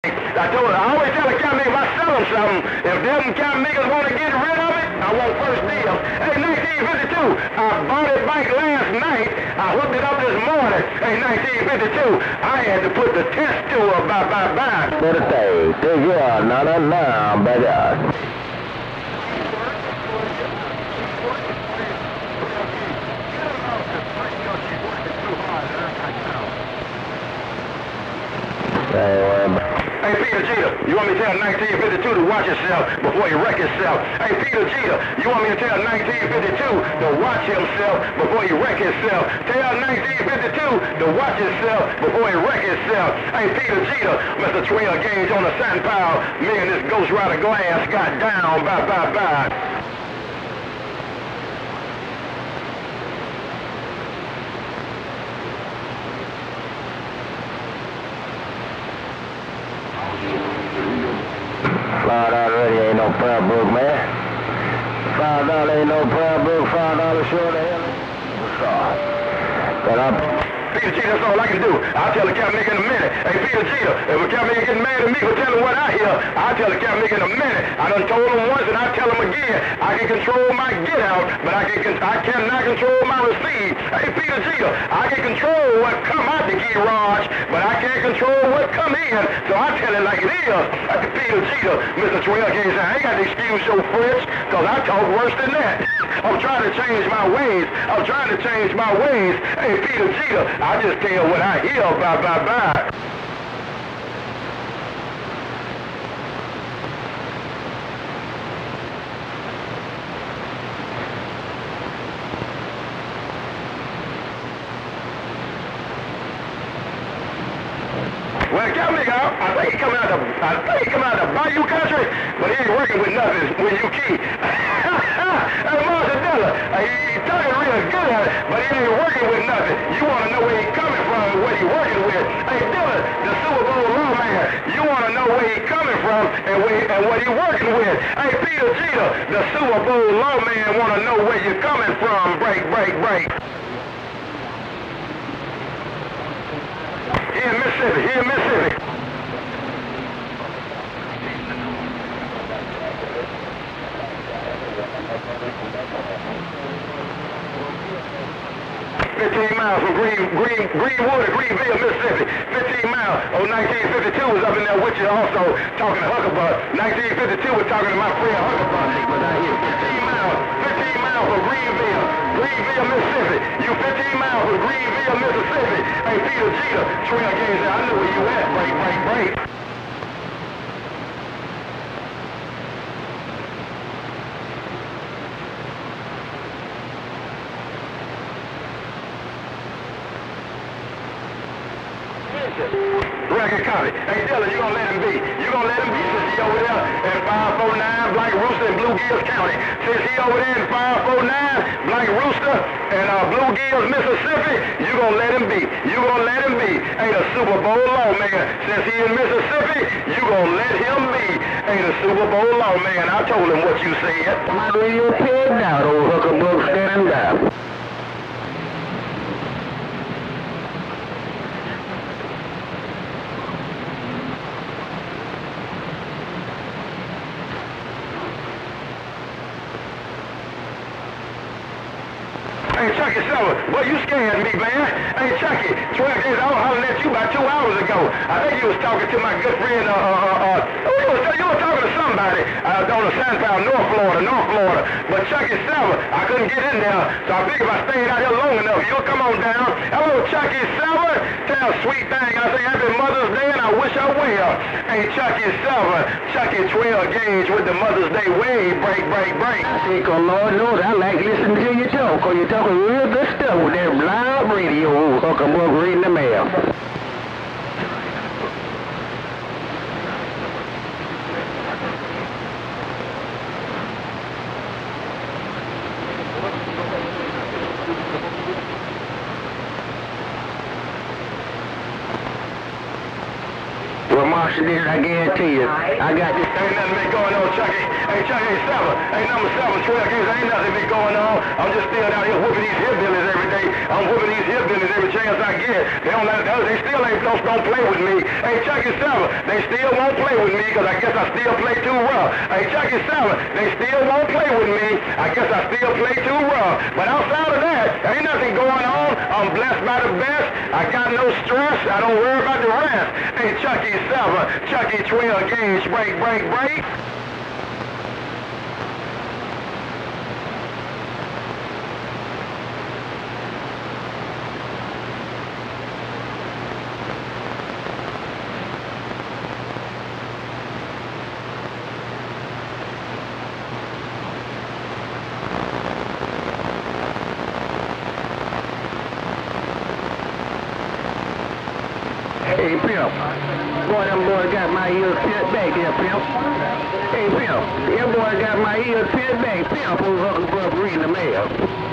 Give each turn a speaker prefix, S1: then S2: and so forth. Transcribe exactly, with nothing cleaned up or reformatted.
S1: I told her, I always tell the cow niggas if I sell them something, if them cow niggas want to get rid of it, I want first deal. Hey, nineteen fifty-two, I bought it back last night. I hooked it up this morning. Hey, nineteen fifty-two, I had to put the test to her by, by, by.
S2: Birthday, take care, not a now, better.
S1: Hey, Peter Jeter, you want me to tell nineteen fifty-two to watch himself before he wreck himself? Hey, Peter Jeter, you want me to tell nineteen fifty-two to watch himself before he wreck himself? Tell nineteen fifty-two to watch himself before he wreck himself. Hey, Peter Jeter, Mister twelve gauge on the sun pile, me and this Ghost Rider glass got down, bye, bye, bye.
S2: Five dollar really ain't no prayer book, man. Five dollar ain't no prayer book. Five dollar short of hell. What's up? But I'm
S1: Peter Jeter, that's all I can do. I'll tell the cap nigga in a minute. Hey, Peter Jeter, if a cap nigga getting mad at me for telling what I hear, I'll tell the cap nigga in a minute. I done told him once and I'll tell him again. I can control my get out, but I can I cannot control my receive. Hey, Peter Jeter, I can control what come out the garage, but I can't control what come in. So I tell it like it is. Like Peter Jeter, Mister twelve gauge, I ain't got to excuse your French, because I talk worse than that. I'm trying to change my ways. I'm trying to change my ways. Hey, Peter Jeter, I just tell what I hear, bye, bye, bye. Well, Captain nigga, I think he coming out of I think he coming out of Bayou country, but he ain't working with nothing when you key. Hey, Marcella, he talking real good at it, but he ain't working with nothing. You want to know where he coming from and what he working with. Hey, Dylan, the Super Bowl lawman, you want to know where he coming from and, where, and what he working with. Hey, Peter Jeter, the Super Bowl lawman, want to know where you coming from. Break, break, break. Here in Mississippi, here in Mississippi. fifteen miles from Green, Green, Greenwood to Greenville, Mississippi. fifteen miles. Oh, nineteen fifty-two was up in there with you also talking to Hucklebutt. nineteen fifty-two was talking to my friend Hucklebutt. But out here, fifteen miles. fifteen miles from Greenville. Greenville, Mississippi. You fifteen miles from Greenville, Mississippi. Hey, Peter Jeter, twelve gauge, I know where you at. Break, break, break. Record copy. Hey, Dylan, you gonna let him be. You gonna let him be since he over there in five four nine Black Rooster in Blue Gills County. Since he over there in five four nine Black Rooster and uh, Blue Gills, Mississippi, you gonna let him be. You gonna let him be. Hey, the Super Bowl lawman. Since he in Mississippi, you gonna let him be. Hey, the Super Bowl lawman. I told him what you said.
S2: my radio pegged out, old Hucklebuck standing down.
S1: Hey, Chucky Silver, boy, you scared me, man. Hey, Chucky, twelve days, I was hollering at you about two hours ago. I think you was talking to my good friend, uh, uh, uh, uh you, was, you was talking to somebody uh, on the Sandpound, North Florida, North Florida. But Chucky Silver, I couldn't get in there, so I figured if I stayed out here long enough, you'll come on down. Hello, Chucky Silver. Tell sweet thing, I say happy Mother's Day, and I wish her well. Hey, Chucky Silver, Chucky twelve gauge with the Mother's Day wave, break, break, break.
S2: I think, oh, Lord knows, I like listening to you talk, because you're talking real good stuff with that loud radio, old Hucklebuck reading the mail. Well, Mark monster there, I guarantee you. I got this.
S1: Ain't nothing been going on, Chucky. Hey, Chucky, hey, seven. Hey, number seven, twelve games. Ain't nothing been going on. I'm just still out here whooping these hillbillies every day. I'm whooping these hillbillies every chance I get. They don't let, they still ain't don't, don't play with me. Hey, Chucky, seven. They still won't play with me because I guess I still play too rough. Hey, Chucky, seven. They still won't play with me. I guess I still play too rough. But outside of that, ain't nothing going on. I'm blessed by the best. I got no stress. I don't worry about the rest. Hey, Chucky, seven. Chucky, twelve gauge. Break, break, break.
S2: Hey, Pimp. Boy, them boy got my ears pinned back there, Pimp. Hey, Pimp. That boy got my ears pinned back. Pimp over above reading the mail.